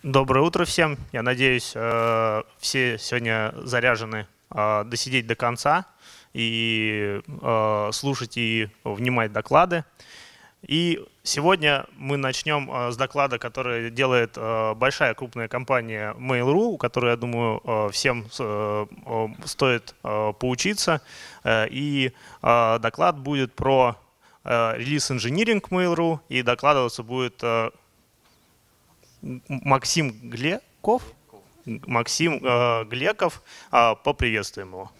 Доброе утро всем. Я надеюсь, все сегодня заряжены досидеть до конца и слушать и внимать доклады. И сегодня мы начнем с доклада, который делает большая крупная компания Mail.ru, у которой, я думаю, всем стоит поучиться. И доклад будет про релиз-инжиниринг Mail.ru, и докладываться будет Максим Глеков. Максим Глеков. Поприветствуем его.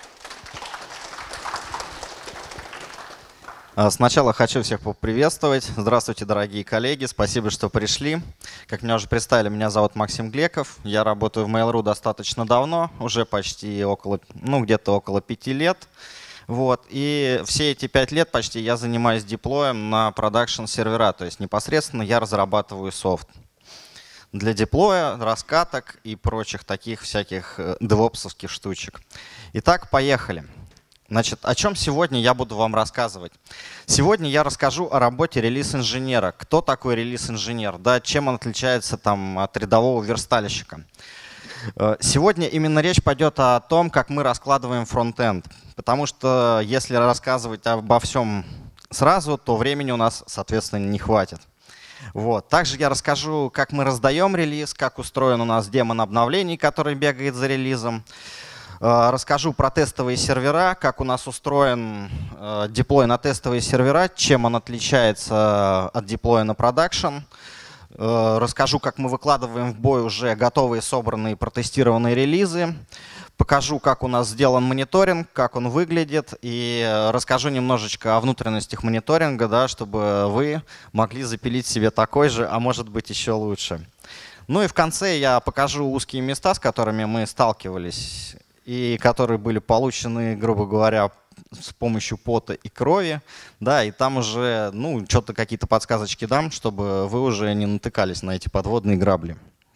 Сначала хочу всех поприветствовать. Здравствуйте, дорогие коллеги. Спасибо, что пришли. Как меня уже представили, меня зовут Максим Глеков. Я работаю в Mail.ru достаточно давно, уже почти где-то около 5 лет. Вот. И все эти 5 лет почти я занимаюсь деплоем на продакшн сервера, то есть непосредственно я разрабатываю софт для деплоя, раскаток и прочих таких всяких девопсовских штучек. Итак, поехали. Значит, о чем сегодня я буду вам рассказывать? Сегодня я расскажу о работе релиз-инженера. Кто такой релиз-инженер? Да, чем он отличается от рядового верстальщика? Сегодня именно речь пойдет о том, как мы раскладываем фронт-энд. Потому что если рассказывать обо всем сразу, то времени у нас, соответственно, не хватит. Вот. Также я расскажу, как мы раздаем релиз, как устроен у нас демон обновлений, который бегает за релизом. Расскажу про тестовые сервера, как у нас устроен деплой на тестовые сервера, чем он отличается от деплоя на продакшн. Расскажу, как мы выкладываем в бой уже готовые, собранные, протестированные релизы. Покажу, как у нас сделан мониторинг, как он выглядит, и расскажу немножечко о внутренностях мониторинга, да, чтобы вы могли запилить себе такой же, а может быть еще лучше. Ну и в конце я покажу узкие места, с которыми мы сталкивались, и которые были получены, грубо говоря, с помощью пота и крови. Да, и там уже что-то какие-то подсказочки дам, чтобы вы уже не натыкались на эти подводные грабли.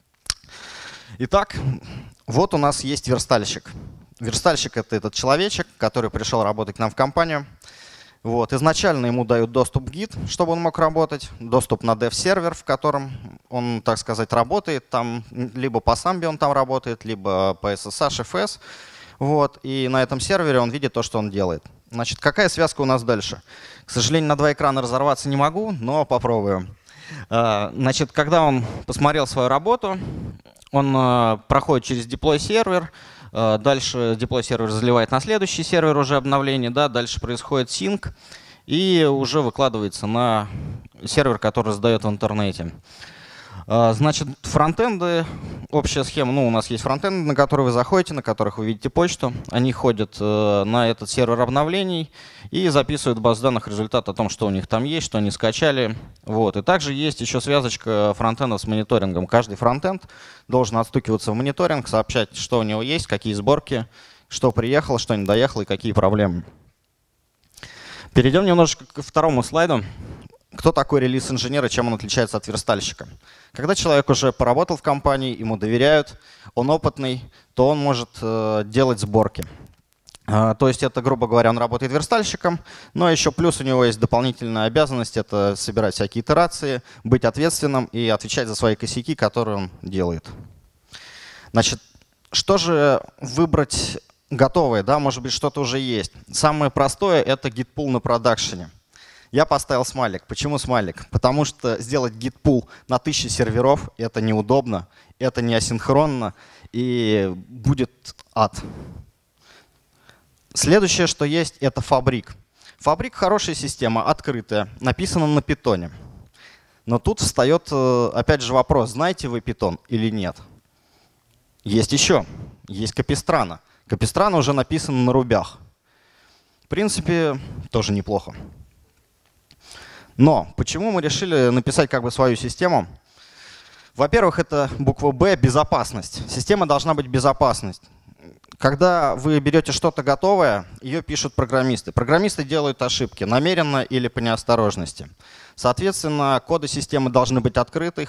Итак, вот у нас есть верстальщик. Верстальщик — это этот человечек, который пришел работать к нам в компанию. Вот. Изначально ему дают доступ в Git, чтобы он мог работать, доступ на dev-сервер, в котором он, так сказать, работает. Там либо по Sambi он там работает, либо по SSH, FS. Вот. И на этом сервере он видит то, что он делает. Значит, какая связка у нас дальше? К сожалению, на 2 экрана разорваться не могу, но попробую. Значит, когда он посмотрел свою работу, он проходит через деплой-сервер, дальше деплой-сервер заливает на следующий сервер уже обновление, да, дальше происходит синк и уже выкладывается на сервер, который сдает в интернете. Значит, фронтенды, общая схема, у нас есть фронтенды, на которые вы заходите, на которых вы видите почту. Они ходят на этот сервер обновлений и записывают в базу данных результат о том, что у них там есть, что они скачали. Вот. И также есть еще связочка фронтендов с мониторингом. Каждый фронтенд должен отстукиваться в мониторинг, сообщать, что у него есть, какие сборки, что приехало, что не доехало и какие проблемы. Перейдем немножко ко второму слайду. Кто такой релиз-инженер и чем он отличается от верстальщика? Когда человек уже поработал в компании, ему доверяют, он опытный, то он может делать сборки. То есть это, грубо говоря, он работает верстальщиком, но еще плюс у него есть дополнительная обязанность — это собирать всякие итерации, быть ответственным и отвечать за свои косяки, которые он делает. Значит, что же выбрать готовое? Да, может быть, что-то уже есть. Самое простое — это git-pull на продакшене. Я поставил смайлик. Почему смайлик? Потому что сделать git-pull на 1000 серверов — это неудобно, это не асинхронно и будет ад. Следующее, что есть, это Fabric. Fabric — хорошая система, открытая, написана на питоне. Но тут встает опять же вопрос, знаете вы питон или нет? Есть еще. Есть Capistrano. Capistrano уже написано на рубях. В принципе, тоже неплохо. Но почему мы решили написать свою систему? Во-первых, это буква «Б» — безопасность. Система должна быть безопасность. Когда вы берете что-то готовое, ее пишут программисты. Программисты делают ошибки, намеренно или по неосторожности. Соответственно, коды системы должны быть открыты,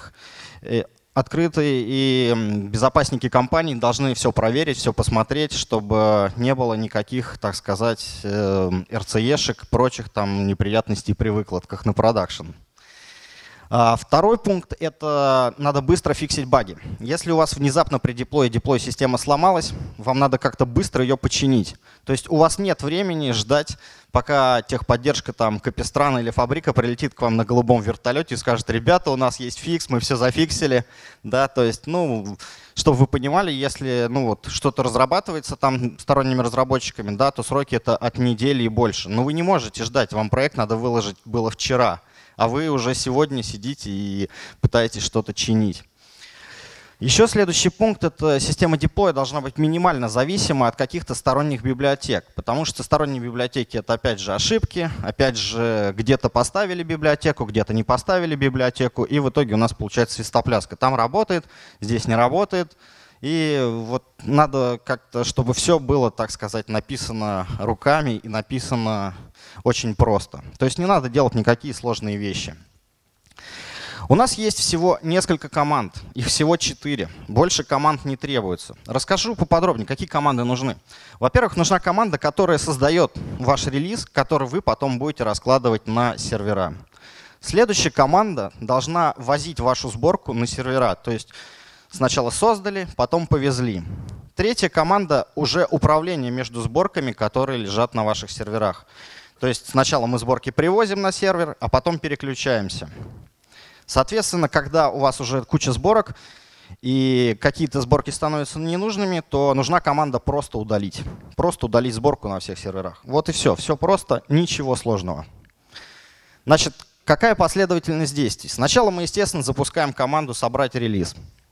и безопасники компаний должны все проверить, все посмотреть, чтобы не было никаких, так сказать, РЦЕшек, прочих неприятностей при выкладках на продакшн. Второй пункт — это надо быстро фиксить баги. Если у вас внезапно при деплое система сломалась, вам надо как-то быстро ее починить. То есть у вас нет времени ждать, пока техподдержка там Капистрана или Фабрика прилетит к вам на голубом вертолете и скажет: ребята, у нас есть фикс, мы все зафиксили. Да, то есть, чтобы вы понимали, если что-то разрабатывается там сторонними разработчиками, да, то сроки это от недели и больше. Но вы не можете ждать, вам проект надо выложить было вчера, а вы уже сегодня сидите и пытаетесь что-то чинить. Еще следующий пункт — это система деплоя должна быть минимально зависима от каких-то сторонних библиотек, потому что сторонние библиотеки — это опять же ошибки, опять же где-то поставили библиотеку, где-то не поставили библиотеку, и в итоге у нас получается свистопляска. Там работает, здесь не работает. И вот надо как-то, чтобы все было, так сказать, написано руками и написано очень просто. То есть не надо делать никакие сложные вещи. У нас есть всего несколько команд, их всего 4. Больше команд не требуется. Расскажу поподробнее, какие команды нужны. Во-первых, нужна команда, которая создает ваш релиз, который вы потом будете раскладывать на сервера. Следующая команда должна возить вашу сборку на сервера, то есть сначала создали, потом повезли. Третья команда — уже управление между сборками, которые лежат на ваших серверах. То есть сначала мы сборки привозим на сервер, а потом переключаемся. Соответственно, когда у вас уже куча сборок и какие-то сборки становятся ненужными, то нужна команда просто удалить. Просто удалить сборку на всех серверах. Вот и все. Все просто, ничего сложного. Значит, какая последовательность действий? Сначала мы, естественно, запускаем команду «собрать релиз».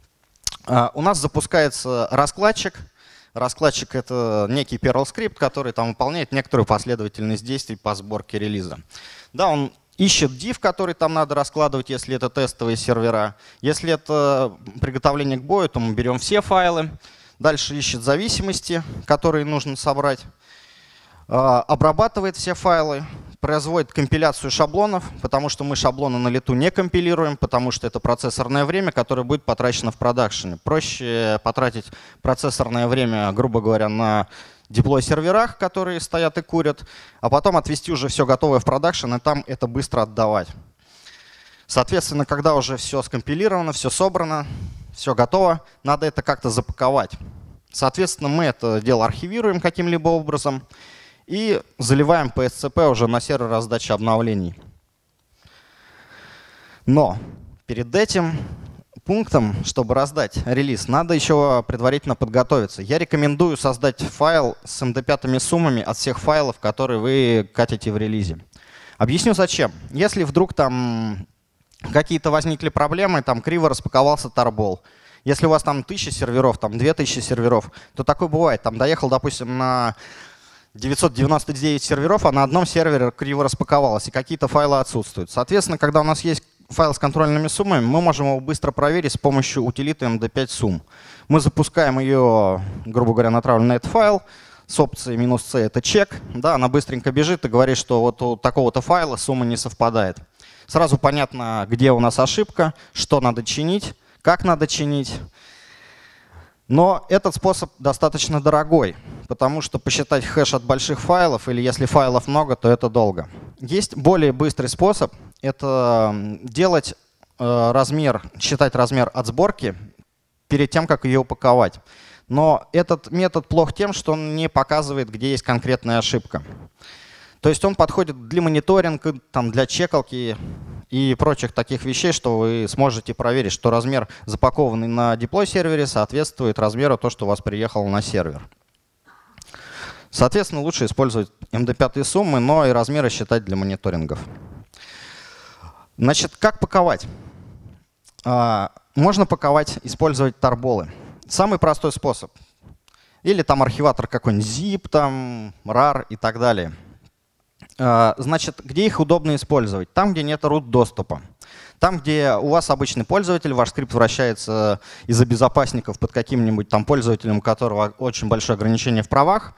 У нас запускается раскладчик. Раскладчик — это некий Perl скрипт, который там выполняет некоторую последовательность действий по сборке релиза. Да, он ищет div, который там надо раскладывать, если это тестовые сервера. Если это приготовление к бою, то мы берем все файлы. Дальше ищет зависимости, которые нужно собрать. Обрабатывает все файлы, производит компиляцию шаблонов, потому что мы шаблоны на лету не компилируем, потому что это процессорное время, которое будет потрачено в продакшене. Проще потратить процессорное время, грубо говоря, на деплой-серверах, которые стоят и курят, а потом отвести уже все готовое в продакшен и там это быстро отдавать. Соответственно, когда уже все скомпилировано, все собрано, все готово, надо это как-то запаковать. Соответственно, мы это дело архивируем каким-либо образом и заливаем PSCP уже на сервер раздачи обновлений. Но перед этим пунктом, чтобы раздать релиз, надо еще предварительно подготовиться. Я рекомендую создать файл с MD5 суммами от всех файлов, которые вы катите в релизе. Объясню зачем. Если вдруг там какие-то возникли проблемы, там криво распаковался тарбол, если у вас там 1000 серверов, там 2000 серверов, то такое бывает. Там доехал, допустим, на 999 серверов, а на одном сервере криво распаковалось, и какие-то файлы отсутствуют. Соответственно, когда у нас есть файл с контрольными суммами, мы можем его быстро проверить с помощью утилиты md5 сумм. Мы запускаем ее, грубо говоря, натравлен на этот файл с опцией "-c" — это чек. Да, она быстренько бежит и говорит, что вот у такого-то файла сумма не совпадает. Сразу понятно, где у нас ошибка, что надо чинить, как надо чинить. Но этот способ достаточно дорогой, потому что посчитать хэш от больших файлов, или если файлов много, то это долго. Есть более быстрый способ — это делать считать размер от сборки перед тем, как ее упаковать. Но этот метод плох тем, что он не показывает, где есть конкретная ошибка. То есть он подходит для мониторинга, для чекалки и прочих таких вещей, что вы сможете проверить, что размер, запакованный на деплой-сервере, соответствует размеру то, что у вас приехало на сервер. Соответственно, лучше использовать MD5 суммы, но и размеры считать для мониторингов. Значит, как паковать? Можно паковать, использовать тарболы. Самый простой способ. Или там архиватор какой-нибудь zip, там, rar и так далее. Значит, где их удобно использовать? Там, где нет root доступа. Там, где у вас обычный пользователь, ваш скрипт вращается из-за безопасников под каким-нибудь там пользователем, у которого очень большое ограничение в правах.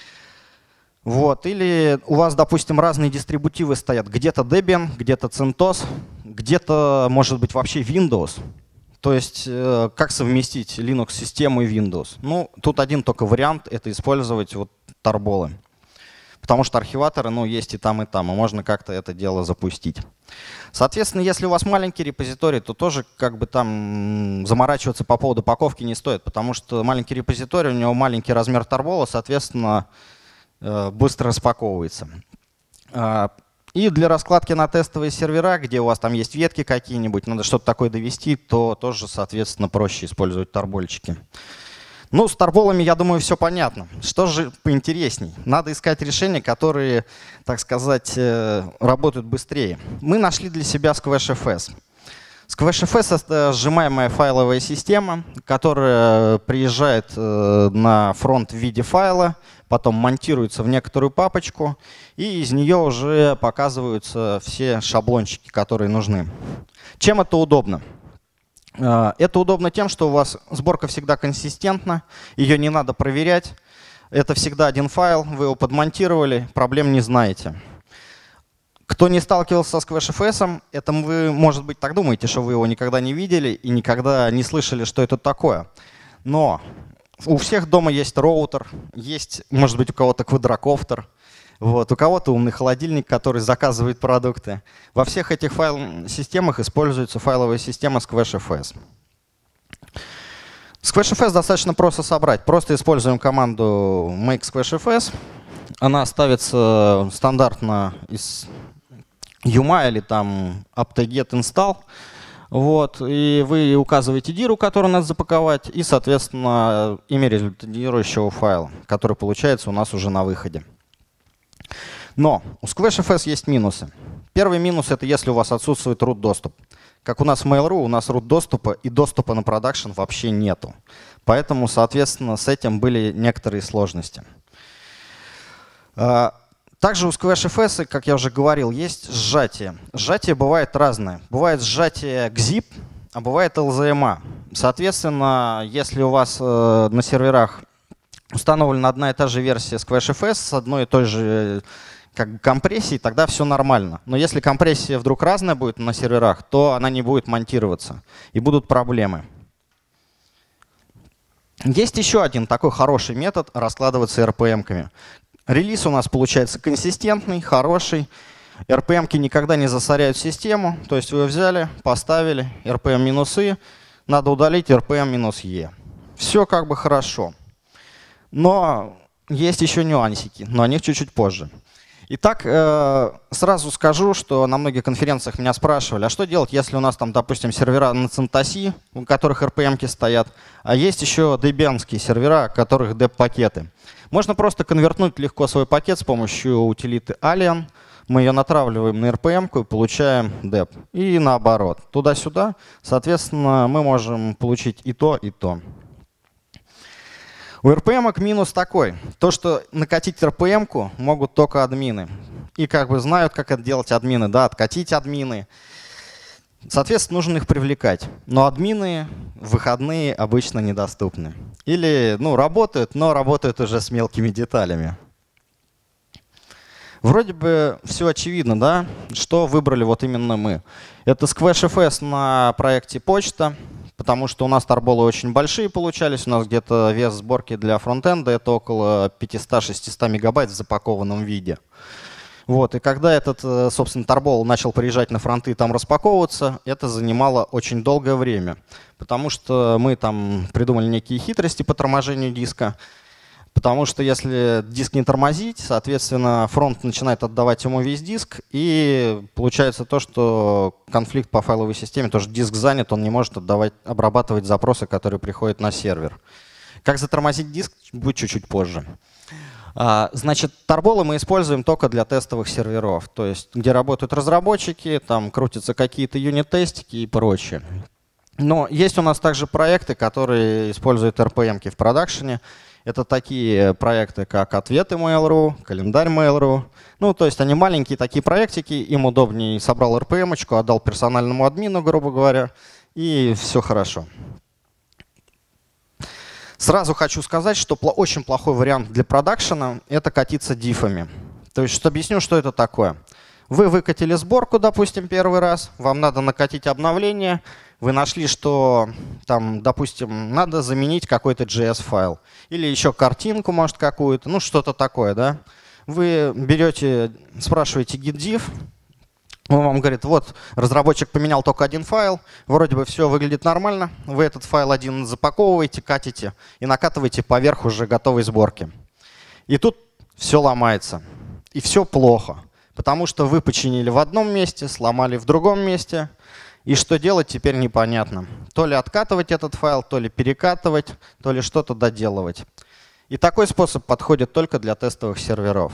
Вот. Или у вас, допустим, разные дистрибутивы стоят. Где-то Debian, где-то CentOS, где-то, может быть, вообще Windows. То есть как совместить Linux-систему и Windows? Ну, тут один только вариант — это использовать вот тарболы. потому что архиваторы есть и можно как-то это дело запустить. Соответственно, если у вас маленький репозиторий, то тоже как бы там заморачиваться по поводу паковки не стоит, потому что маленький репозиторий, у него маленький размер торбола, соответственно, быстро распаковывается. И для раскладки на тестовые сервера, где у вас там есть ветки какие-нибудь, надо что-то такое довести, то тоже, соответственно, проще использовать торбольчики. Ну, с торболами, я думаю, все понятно. Что же поинтересней? Надо искать решения, которые, так сказать, работают быстрее. Мы нашли для себя SquashFS. SquashFS — это сжимаемая файловая система, которая приезжает на фронт в виде файла, потом монтируется в некоторую папочку, и из нее уже показываются все шаблончики, которые нужны. Чем это удобно? Это удобно тем, что у вас сборка всегда консистентна, ее не надо проверять. Это всегда один файл, вы его подмонтировали, проблем не знаете. Кто не сталкивался с SquashFS, это вы, может быть, так думаете, что вы его никогда не видели и никогда не слышали, что это такое. Но у всех дома есть роутер, есть, может быть, у кого-то квадрокоптер, у кого-то умный холодильник, который заказывает продукты. Во всех этих файл-системах используется файловая система SquashFS. SquashFS достаточно просто собрать. Просто используем команду make SquashFS. Она ставится стандартно из UMA или там apt-get install. И вы указываете диру, которую надо запаковать, и, соответственно, имя результатирующего файла, который получается у нас уже на выходе. Но у SquashFS есть минусы. Первый минус — это если у вас отсутствует root доступ. Как у нас в Mail.ru, у нас root доступа и доступа на продакшн вообще нету. Поэтому, соответственно, с этим были некоторые сложности. Также у SquashFS, как я уже говорил, есть сжатие. Сжатие бывает разное. Бывает сжатие GZIP, а бывает LZMA. Соответственно, если у вас на серверах установлена одна и та же версия SquashFS с одной и той же компрессией, тогда все нормально. Но если компрессия вдруг разная будет на серверах, то она не будет монтироваться, и будут проблемы. Есть еще один такой хороший метод раскладываться RPM-ками. Релиз у нас получается консистентный, хороший. RPM-ки никогда не засоряют систему. То есть вы взяли, поставили RPM-и, надо удалить RPM-E. Все как бы хорошо. Но есть еще нюансики, но о них чуть-чуть позже. Итак, сразу скажу, что на многих конференциях меня спрашивали, а что делать, если у нас там, допустим, сервера на CentOS, у которых RPM-ки стоят, а есть еще Debian-ские сервера, у которых deb-пакеты. Можно просто конвертнуть легко свой пакет с помощью утилиты alien. Мы ее натравливаем на RPM-ку и получаем deb. И наоборот, туда-сюда. Соответственно, мы можем получить и то, и то. У RPM-ок минус такой. То, что накатить RPM-ку могут только админы. И как бы знают, как это делать админы. Да, откатить админы. Соответственно, нужно их привлекать. Но админы в выходные обычно недоступны. Или работают, но работают уже с мелкими деталями. Вроде бы все очевидно, да, что выбрали вот именно мы. Это SquashFS на проекте почта, потому что у нас торболы очень большие получались. У нас где-то вес сборки для фронтенда — это около 500-600 мегабайт в запакованном виде. И когда этот, собственно, торбол начал приезжать на фронты и там распаковываться, это занимало очень долгое время, потому что мы там придумали некие хитрости по торможению диска. Потому что если диск не тормозить, соответственно, фронт начинает отдавать ему весь диск, и получается то, что конфликт по файловой системе, то, что диск занят, он не может обрабатывать запросы, которые приходят на сервер. Как затормозить диск, будет чуть-чуть позже. Значит, торболы мы используем только для тестовых серверов, то есть где работают разработчики, там крутятся какие-то юнит-тестики и прочее. Но есть у нас также проекты, которые используют RPM-ки в продакшене. Это такие проекты, как ответы Mail.ru, календарь Mail.ru. То есть они маленькие такие проектики, им удобнее собрал RPM-очку, отдал персональному админу, грубо говоря, и все хорошо. Сразу хочу сказать, что очень плохой вариант для продакшена — это катиться диффами. То есть объясню, что это такое. Вы выкатили сборку, допустим, первый раз, вам надо накатить обновление, вы нашли, что там, допустим, надо заменить какой-то JS-файл или еще картинку, может, какую-то, что-то такое, да? вы берете, спрашиваете git-diff, он вам говорит, вот разработчик поменял только один файл, вроде бы все выглядит нормально, вы этот файл один запаковываете, катите и накатываете поверх уже готовой сборки. И тут все ломается, и все плохо, потому что вы починили в одном месте, сломали в другом месте, и что делать теперь непонятно. То ли откатывать этот файл, то ли перекатывать, то ли что-то доделывать. И такой способ подходит только для тестовых серверов.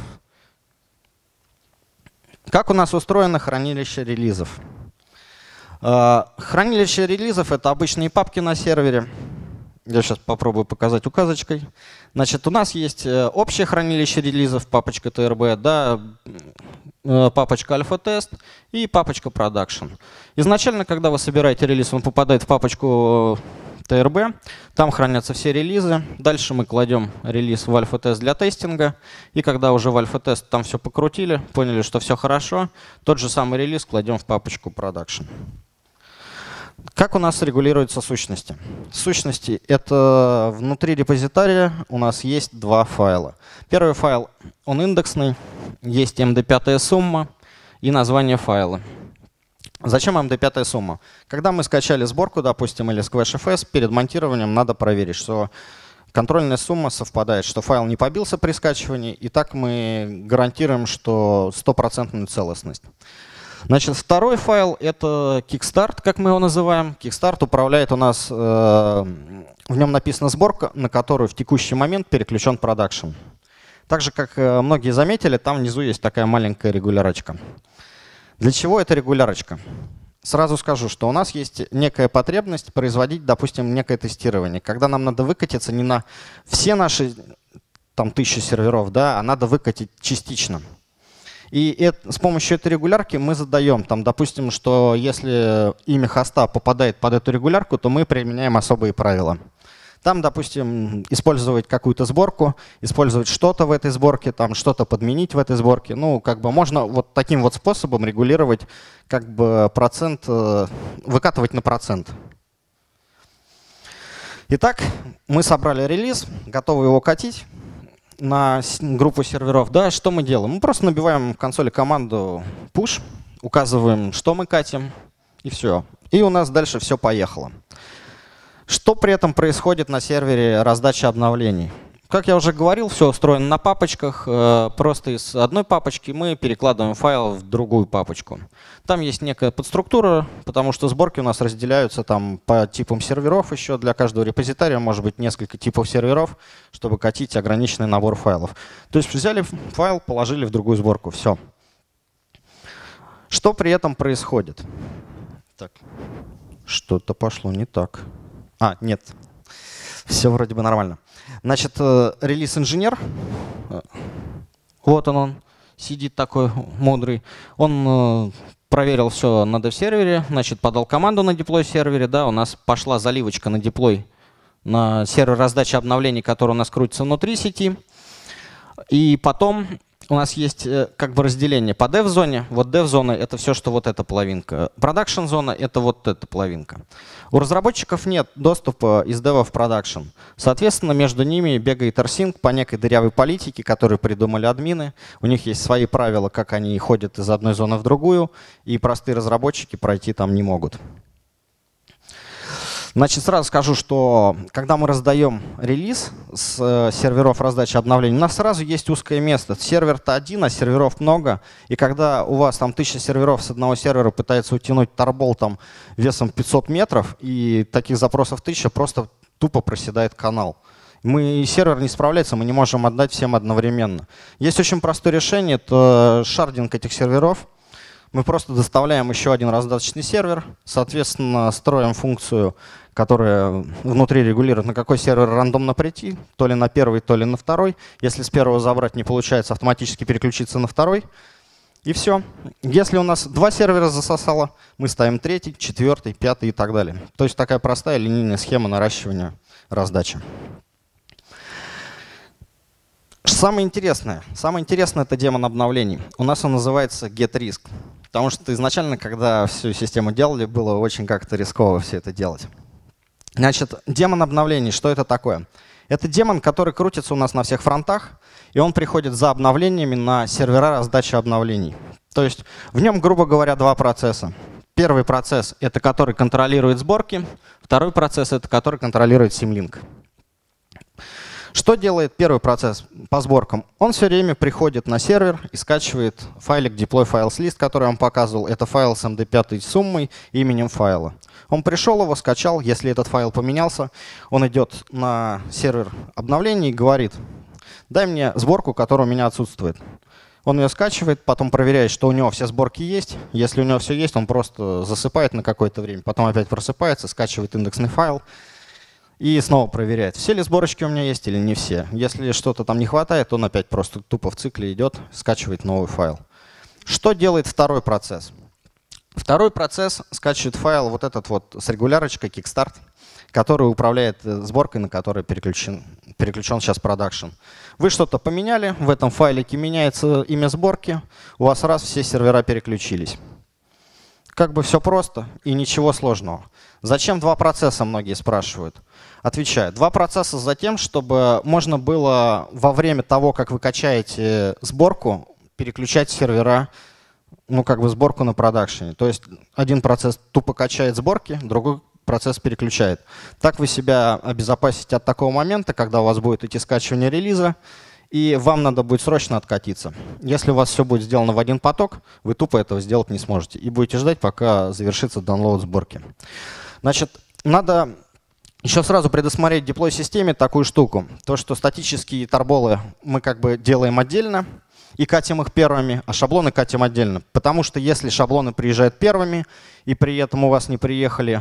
Как у нас устроено хранилище релизов? Хранилище релизов — это обычные папки на сервере. Я сейчас попробую показать указочкой. Значит, у нас есть общее хранилище релизов, папочка TRB, да, папочка альфа-тест и папочка продакшн. Изначально, когда вы собираете релиз, он попадает в папочку TRB, там хранятся все релизы. Дальше мы кладем релиз в альфа-тест для тестинга. И когда уже в альфа-тест там все покрутили, поняли, что все хорошо, тот же самый релиз кладем в папочку продакшн. Как у нас регулируются сущности? Сущности — это внутри репозитория у нас есть два файла. Первый файл, он индексный, есть md5 сумма и название файла. Зачем md5 сумма? Когда мы скачали сборку, допустим, или SquashFS, перед монтированием надо проверить, что контрольная сумма совпадает, что файл не побился при скачивании, и так мы гарантируем, что стопроцентную целостность. Значит, второй файл — это kickstart, как мы его называем. Kickstart управляет у нас, в нем написана сборка, на которую в текущий момент переключен продакшн. Так же, как многие заметили, там внизу есть такая маленькая регулярочка. Для чего эта регулярочка? Сразу скажу, что у нас есть некая потребность производить, допустим, некое тестирование. Когда нам надо выкатиться не на все наши там 1000 серверов, да, а надо выкатить частично. И с помощью этой регулярки мы задаем, там, допустим, что если имя хоста попадает под эту регулярку, то мы применяем особые правила. Там, допустим, использовать какую-то сборку, использовать что-то в этой сборке, там что-то подменить в этой сборке. Ну, как бы можно вот таким вот способом регулировать, как бы процент, выкатывать на процент. Итак, мы собрали релиз, готовы его катить на группу серверов. Да, что мы делаем? Мы просто набиваем в консоли команду push, указываем, что мы катим, и все. И у нас дальше все поехало. Что при этом происходит на сервере раздачи обновлений? Как я уже говорил, все устроено на папочках. Просто из одной папочки мы перекладываем файл в другую папочку. Там есть некая подструктура, потому что сборки у нас разделяются там по типам серверов еще. Для каждого репозитория может быть несколько типов серверов, чтобы катить ограниченный набор файлов. То есть взяли файл, положили в другую сборку. Все. Что при этом происходит? Так, что-то пошло не так. Нет. Все вроде бы нормально. Значит, релиз-инженер, вот он сидит такой мудрый. Он проверил все на dev-сервере, значит, подал команду на деплой-сервере. Да, у нас пошла заливочка на деплой на сервер раздачи обновлений, который у нас крутится внутри сети. И потом у нас есть как бы разделение по dev-зоне. Вот dev-зона — это все, что вот эта половинка. Production-зона — это вот эта половинка. У разработчиков нет доступа из дева в продакшн. Соответственно, между ними бегает rsync по некой дырявой политике, которую придумали админы. У них есть свои правила, как они ходят из одной зоны в другую, и простые разработчики пройти там не могут. Значит, сразу скажу, что когда мы раздаем релиз с серверов раздачи обновлений, у нас сразу есть узкое место. Сервер-то один, а серверов много. И когда у вас там 1000 серверов с одного сервера пытается утянуть торбол там весом 500 метров, и таких запросов 1000, просто тупо проседает канал. Сервер не справляется, мы не можем отдать всем одновременно. Есть очень простое решение, это шардинг этих серверов. Мы просто доставляем еще один раздаточный сервер, соответственно, строим функцию, которая внутри регулирует, на какой сервер рандомно прийти, то ли на первый, то ли на второй. Если с первого забрать не получается, автоматически переключиться на второй. И все. Если у нас 2 сервера засосало, мы ставим 3, 4, 5 и так далее. То есть такая простая линейная схема наращивания раздачи. Самое интересное это демон обновлений. У нас он называется getRisk. Потому что изначально, когда всю систему делали, было очень как-то рисково все это делать. Значит, демон обновлений, что это такое? Это демон, который крутится у нас на всех фронтах, и он приходит за обновлениями на сервера раздачи обновлений. То есть в нем, грубо говоря, два процесса. Первый процесс — это который контролирует сборки, второй процесс — это который контролирует Symlink. Что делает первый процесс по сборкам? Он все время приходит на сервер и скачивает файлик deploy files list, который я вам показывал. Это файл с MD5 суммой и именем файла. Он пришел, его скачал. Если этот файл поменялся, он идет на сервер обновлений и говорит: дай мне сборку, которая у меня отсутствует. Он ее скачивает, потом проверяет, что у него все сборки есть. Если у него все есть, он просто засыпает на какое-то время, потом опять просыпается, скачивает индексный файл и снова проверяет, все ли сборочки у меня есть или не все. Если что-то там не хватает, он опять просто тупо в цикле идет, скачивает новый файл. Что делает второй процесс? Второй процесс скачивает файл вот этот вот с регулярочкой Kickstart, который управляет сборкой, на которой переключен сейчас продакшн. Вы что-то поменяли, в этом файлике меняется имя сборки, у вас раз все сервера переключились. Как бы все просто и ничего сложного. Зачем два процесса, многие спрашивают. Отвечаю. Два процесса за тем, чтобы можно было во время того, как вы качаете сборку, переключать сервера, ну как бы сборку на продакшене. То есть один процесс тупо качает сборки, другой процесс переключает. Так вы себя обезопасите от такого момента, когда у вас будет идти скачивание релиза, и вам надо будет срочно откатиться. Если у вас все будет сделано в один поток, вы тупо этого сделать не сможете. И будете ждать, пока завершится download сборки. Значит, надо еще сразу предусмотреть в деплой-системе такую штуку. То, что статические торболы мы как бы делаем отдельно и катим их первыми, а шаблоны катим отдельно. Потому что если шаблоны приезжают первыми, и при этом у вас не приехали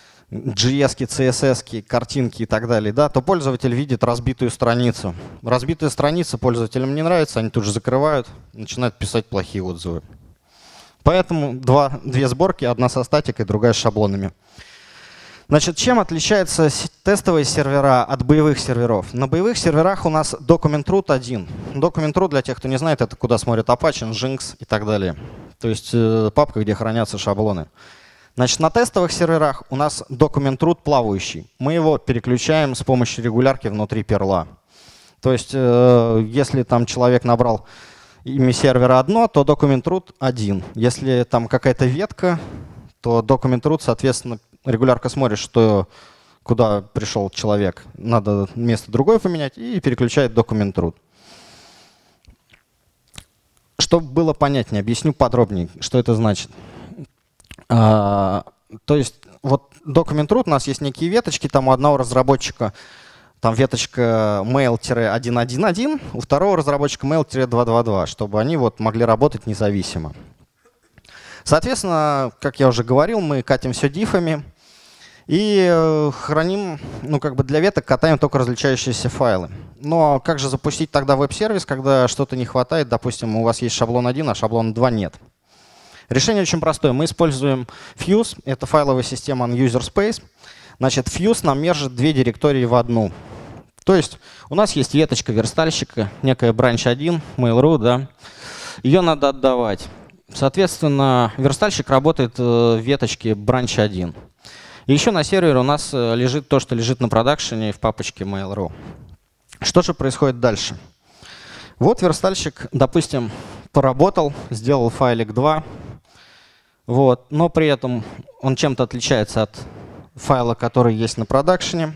JS-ки, CSS-ки, картинки и так далее, да, то пользователь видит разбитую страницу. Разбитая страница пользователям не нравится, они тут же закрывают, начинают писать плохие отзывы. Поэтому две сборки, одна со статикой, другая с шаблонами. Значит, чем отличаются тестовые сервера от боевых серверов? На боевых серверах у нас document root один. Document root, для тех, кто не знает, это куда смотрит Apache, Nginx и так далее. То есть папка, где хранятся шаблоны. Значит, на тестовых серверах у нас document root плавающий. Мы его переключаем с помощью регулярки внутри перла. То есть если там человек набрал имя сервера одно, то document root один. Если там какая-то ветка, то document root, соответственно, регулярка смотрит, что куда пришел человек. Надо место другое поменять и переключает document root. Чтобы было понятнее, объясню подробнее, что это значит. То есть вот document root, у нас есть некие веточки, там у одного разработчика там веточка mail-111, у второго разработчика mail-222, чтобы они вот могли работать независимо. Соответственно, как я уже говорил, мы катим все диффами и храним, ну как бы для веток катаем только различающиеся файлы. Но как же запустить тогда веб-сервис, когда что-то не хватает, допустим, у вас есть шаблон 1, а шаблон 2 нет? Решение очень простое. Мы используем Fuse, это файловая система user space. Значит, Fuse нам мержит две директории в одну. То есть у нас есть веточка верстальщика, некая branch 1, Mail.ru, да. Ее надо отдавать. Соответственно, верстальщик работает в веточке branch 1. И еще на сервере у нас лежит то, что лежит на продакшене в папочке Mail.ru. Что же происходит дальше? Вот верстальщик, допустим, поработал, сделал файлик 2, вот, но при этом он чем-то отличается от файла, который есть на продакшене.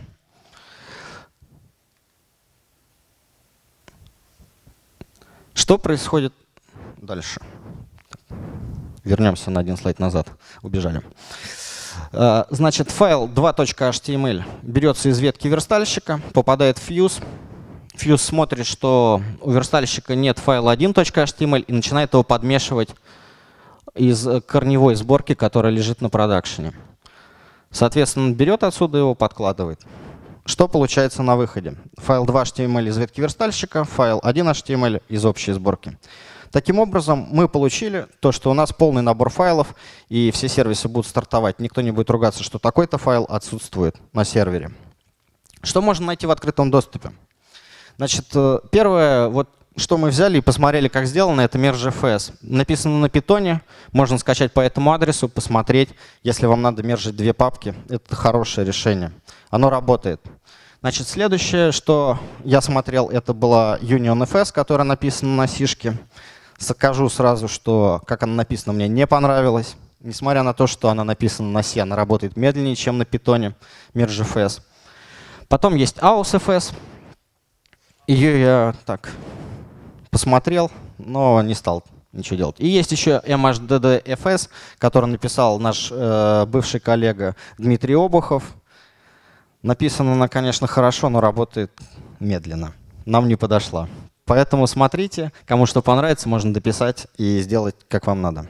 Что происходит дальше? Вернемся на один слайд назад. Убежали. Значит, файл 2.html берется из ветки верстальщика, попадает в Fuse. Fuse смотрит, что у верстальщика нет файла 1.html и начинает его подмешивать из корневой сборки, которая лежит на продакшене. Соответственно, он берет отсюда его, подкладывает. Что получается на выходе? Файл 2.html из ветки верстальщика, файл 1.html из общей сборки. Таким образом, мы получили то, что у нас полный набор файлов, и все сервисы будут стартовать. Никто не будет ругаться, что такой-то файл отсутствует на сервере. Что можно найти в открытом доступе? Значит, первое, вот, что мы взяли и посмотрели, как сделано, это merge.fs. Написано на питоне, можно скачать по этому адресу, посмотреть. Если вам надо мержить две папки, это хорошее решение. Оно работает. Значит, следующее, что я смотрел, это была UnionFS, которая написана на C-шке. Скажу сразу, что как она написана, мне не понравилось. Несмотря на то, что она написана на C, она работает медленнее, чем на Python, MergeFS. Потом есть AusFS. Ее я так посмотрел, но не стал ничего делать. И есть еще MHDDFS, который написал наш бывший коллега Дмитрий Обухов. Написана она, конечно, хорошо, но работает медленно. Нам не подошла. Поэтому смотрите, кому что понравится, можно дописать и сделать, как вам надо.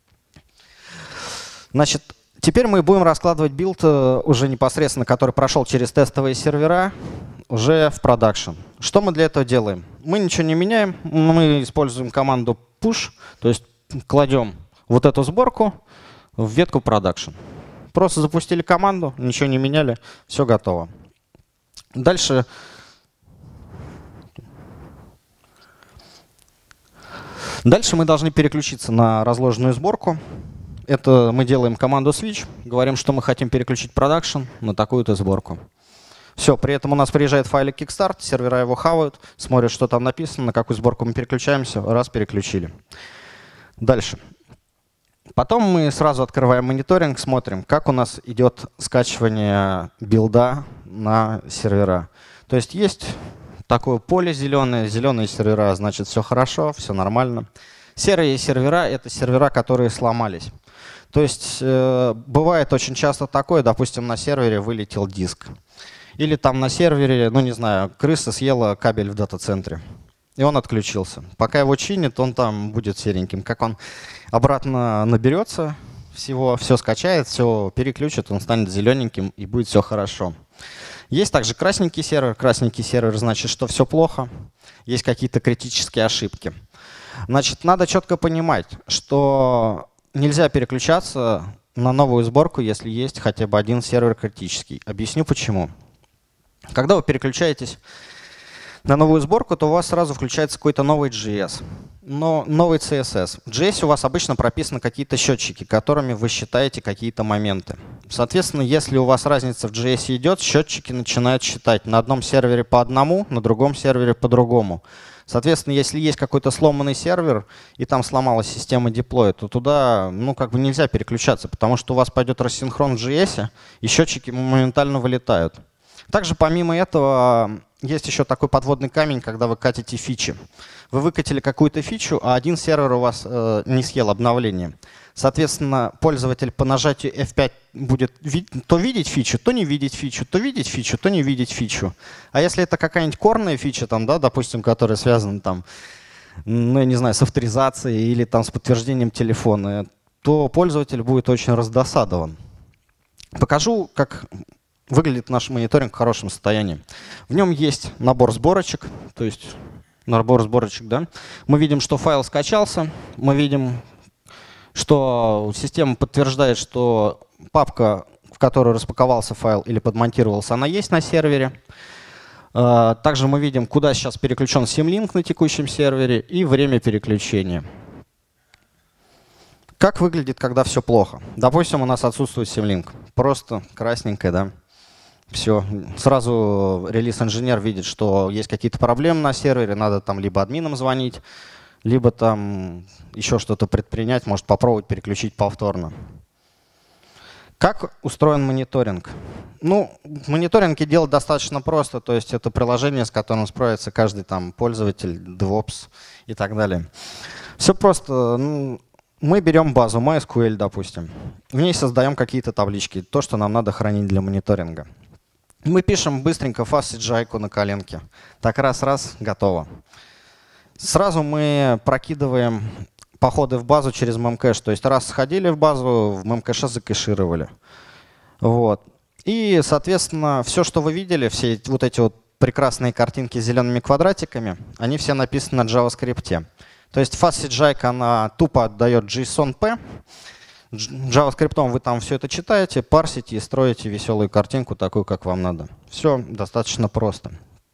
Значит, теперь мы будем раскладывать билд уже непосредственно, который прошел через тестовые сервера, уже в продакшн. Что мы для этого делаем? Мы ничего не меняем, мы используем команду push, то есть кладем вот эту сборку в ветку продакшн. Просто запустили команду, ничего не меняли, все готово. Дальше мы должны переключиться на разложенную сборку. Это мы делаем команду switch, говорим, что мы хотим переключить продакшн на такую-то сборку. Все, при этом у нас приезжает файлик kickstart, сервера его хавают, смотрят, что там написано, на какую сборку мы переключаемся, раз переключили. Дальше. Потом мы сразу открываем мониторинг, смотрим, как у нас идет скачивание билда на сервера. То есть такое поле зеленое, зеленые сервера, значит все хорошо, все нормально. Серые сервера — это сервера, которые сломались. То есть бывает очень часто такое, допустим, на сервере вылетел диск. Или там на сервере, ну не знаю, крыса съела кабель в дата-центре. И он отключился. Пока его чинит, он там будет сереньким. Как он обратно наберется всего, все скачает, все переключит, он станет зелененьким и будет все хорошо. Есть также красненький сервер. Красненький сервер значит, что все плохо. Есть какие-то критические ошибки. Значит, надо четко понимать, что нельзя переключаться на новую сборку, если есть хотя бы один сервер критический. Объясню почему. Когда вы переключаетесь на новую сборку, то у вас сразу включается какой-то новый JS, но новый CSS. В JS у вас обычно прописаны какие-то счетчики, которыми вы считаете какие-то моменты. Соответственно, если у вас разница в JS идет, счетчики начинают считать на одном сервере по одному, на другом сервере по другому. Соответственно, если есть какой-то сломанный сервер, и там сломалась система деплоя, то туда нельзя переключаться, потому что у вас пойдет рассинхрон в JS, и счетчики моментально вылетают. Также помимо этого есть еще такой подводный камень, когда вы катите фичи. Вы выкатили какую-то фичу, а один сервер у вас не съел обновление. Соответственно, пользователь по нажатию F5 будет то видеть фичу, то не видеть фичу, то видеть фичу, то не видеть фичу. А если это какая-нибудь корная фича, допустим, которая связана я не знаю, с авторизацией или с подтверждением телефона, то пользователь будет очень раздосадован. Покажу, как выглядит наш мониторинг в хорошем состоянии. В нем есть набор сборочек, то есть набор сборочек, да. Мы видим, что файл скачался, мы видим, что система подтверждает, что папка, в которую распаковался файл или подмонтировался, она есть на сервере. Также мы видим, куда сейчас переключен Symlink на текущем сервере и время переключения. Как выглядит, когда все плохо? Допустим, у нас отсутствует Symlink. Просто красненькое, да. Все, сразу релиз-инженер видит, что есть какие-то проблемы на сервере, надо либо админам звонить, либо еще что-то предпринять, может попробовать переключить повторно. Как устроен мониторинг? В мониторинге делать достаточно просто, то есть это приложение, с которым справится каждый пользователь, DevOps и так далее. Все просто. Мы берем базу MySQL, допустим, в ней создаем какие-то таблички, то, что нам надо хранить для мониторинга. Мы пишем быстренько fastCGI на коленке. Так раз, готово. Сразу мы прокидываем походы в базу через memcache. То есть раз сходили в базу, в memcache закэшировали. Вот. И, соответственно, все, что вы видели, все эти прекрасные картинки с зелеными квадратиками, они все написаны на JavaScript. То есть fastCGI, она тупо отдает JSON-P. JavaScript вы все это читаете, парсите и строите веселую картинку, такую, как вам надо. Все достаточно просто.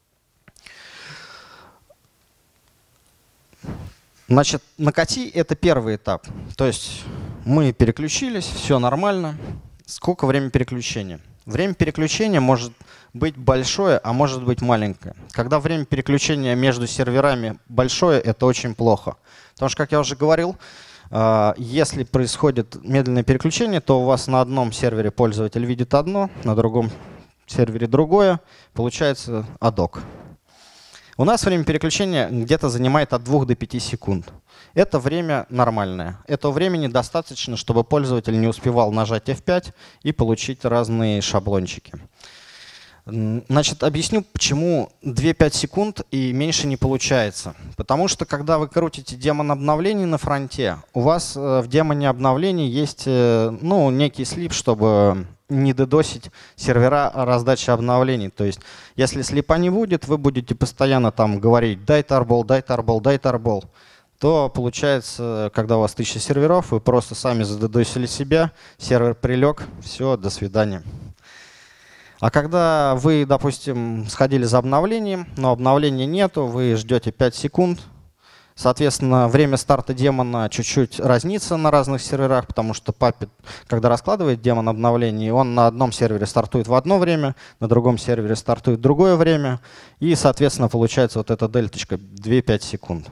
Значит, накати — это первый этап. То есть мы переключились, все нормально. Сколько время переключения? Время переключения может быть большое, а может быть маленькое. Когда время переключения между серверами большое, это очень плохо. Потому что, как я уже говорил, если происходит медленное переключение, то у вас на одном сервере пользователь видит одно, на другом сервере другое. Получается адок. У нас время переключения где-то занимает от 2 до 5 секунд. Это время нормальное. Этого времени достаточно, чтобы пользователь не успевал нажать F5 и получить разные шаблончики. Значит, объясню, почему 2-5 секунд и меньше не получается. Потому что, когда вы крутите демон обновлений на фронте, у вас в демоне обновлений есть некий слип, чтобы не дедосить сервера раздачи обновлений. То есть, если слипа не будет, вы будете постоянно там говорить «дай тарбол, дай тарбол, дай тарбол». То получается, когда у вас 1000 серверов, вы просто сами задедосили себя, сервер прилег, все, до свидания. А когда вы, допустим, сходили за обновлением, но обновления нету, вы ждете 5 секунд, соответственно, время старта демона чуть-чуть разнится на разных серверах, потому что Puppet, когда раскладывает демон обновлений, он на одном сервере стартует в одно время, на другом сервере стартует в другое время, и, соответственно, получается вот эта дельточка 2-5 секунд.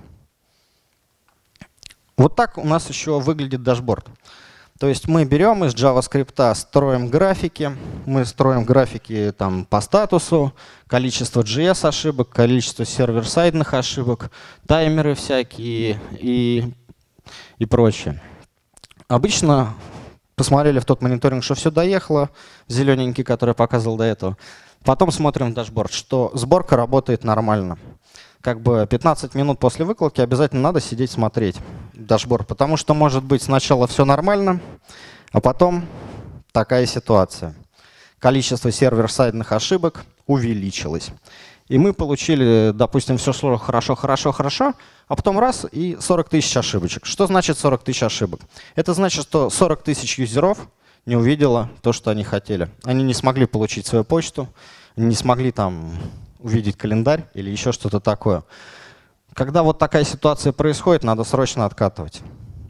Вот так у нас еще выглядит дашборд. То есть мы берем из JavaScript, строим графики. Мы строим графики там, по статусу, количество JS ошибок, количество сервер-сайдных ошибок, таймеры всякие и прочее. Обычно посмотрели в тот мониторинг, что все доехало, зелененький, который я показывал до этого. Потом смотрим в дашборд, что сборка работает нормально. Как бы 15 минут после выкладки обязательно надо сидеть смотреть дашборд, потому что может быть сначала все нормально, а потом такая ситуация. Количество сервер-сайдных ошибок увеличилось. И мы получили, допустим, все шло хорошо, а потом раз и 40 тысяч ошибочек. Что значит 40 тысяч ошибок? Это значит, что 40 тысяч юзеров не увидела то, что они хотели. Они не смогли получить свою почту, не смогли там увидеть календарь или еще что-то такое. Когда вот такая ситуация происходит, надо срочно откатывать.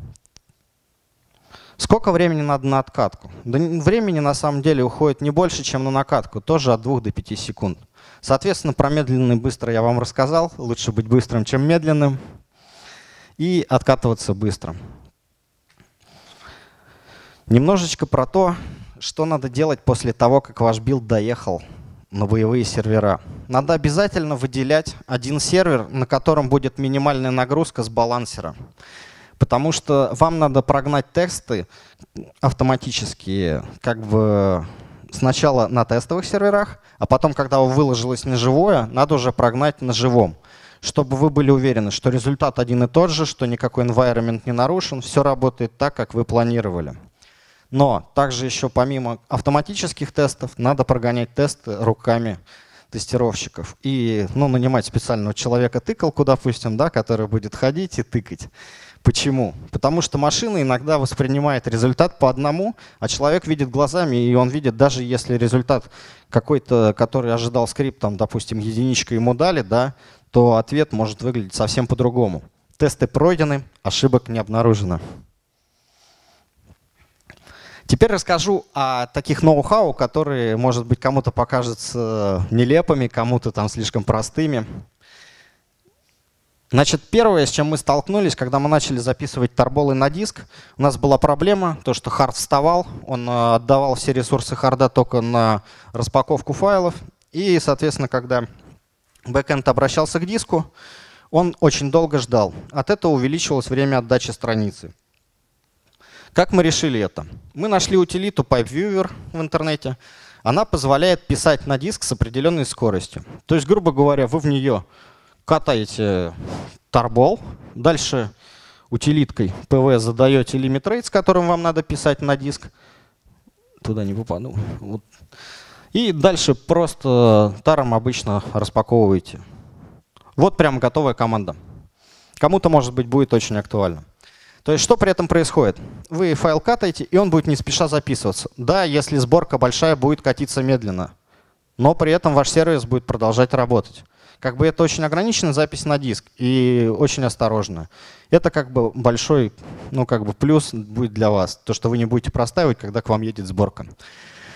Сколько времени надо на откатку? Да времени на самом деле уходит не больше, чем на накатку, тоже от 2 до 5 секунд. Соответственно, про медленный и быстро я вам рассказал. Лучше быть быстрым, чем медленным. И откатываться быстро. Немножечко про то, что надо делать после того, как ваш билд доехал на боевые сервера. Надо обязательно выделять один сервер, на котором будет минимальная нагрузка с балансера. Потому что вам надо прогнать тесты автоматически как бы сначала на тестовых серверах, а потом, когда выложилось на живое, надо уже прогнать на живом, чтобы вы были уверены, что результат один и тот же, что никакой environment не нарушен, все работает так, как вы планировали. Но также еще помимо автоматических тестов надо прогонять тесты руками тестировщиков и нанимать специального человека-тыкалку, допустим, да, который будет ходить и тыкать. Почему? Потому что машина иногда воспринимает результат по одному, а человек видит глазами, и он видит, даже если результат какой-то, который ожидал скрипт, там, допустим, единичка ему дали, да, то ответ может выглядеть совсем по-другому. Тесты пройдены, ошибок не обнаружено. Теперь расскажу о таких ноу-хау, которые, может быть, кому-то покажутся нелепыми, кому-то там слишком простыми. Значит, первое, с чем мы столкнулись, когда мы начали записывать тарболы на диск, у нас была проблема, то, что хард вставал, он отдавал все ресурсы харда только на распаковку файлов. И, соответственно, когда бэкэнд обращался к диску, он очень долго ждал. От этого увеличивалось время отдачи страницы. Как мы решили это? Мы нашли утилиту PipeViewer в интернете. Она позволяет писать на диск с определенной скоростью. То есть, грубо говоря, вы в нее катаете тарбол, дальше утилиткой PV задаете лимит рейт, с которым вам надо писать на диск. Туда не попаду. Вот. И дальше просто таром обычно распаковываете. Вот прям готовая команда. Кому-то, может быть, будет очень актуально. То есть что при этом происходит? Вы файл катаете, и он будет не спеша записываться. Да, если сборка большая, будет катиться медленно, но при этом ваш сервис будет продолжать работать. Как бы это очень ограниченная запись на диск и очень осторожно. Это как бы большой плюс будет для вас, то, что вы не будете простаивать, когда к вам едет сборка.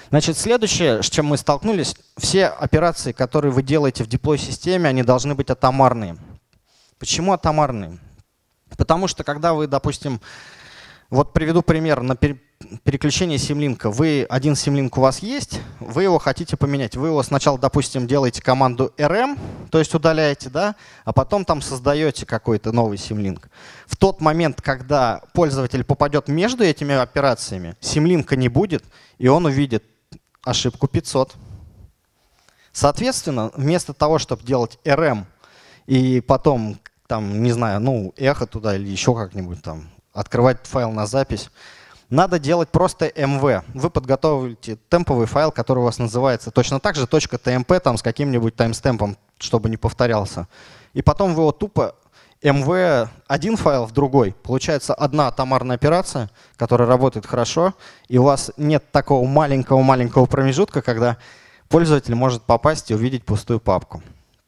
Значит, следующее, с чем мы столкнулись, все операции, которые вы делаете в деплой-системе, они должны быть атомарные. Почему атомарные? Потому что когда вы, допустим, вот приведу пример на переключение симлинка. Один симлинк у вас есть, вы его хотите поменять. Вы его сначала, допустим, делаете команду rm, то есть удаляете, да, а потом там создаете какой-то новый симлинк. В тот момент, когда пользователь попадет между этими операциями, симлинка не будет, и он увидит ошибку 500. Соответственно, вместо того, чтобы делать rm и потом, там, не знаю, ну, эхо туда или еще как-нибудь там, открывать файл на запись, надо делать просто mv. Вы подготовите темповый файл, который у вас называется точно так же .tmp там, с каким-нибудь таймстемпом, чтобы не повторялся. И потом вы его тупо mv один файл в другой. Получается одна атомарная операция, которая работает хорошо, и у вас нет такого маленького-маленького промежутка, когда пользователь может попасть и увидеть пустую папку.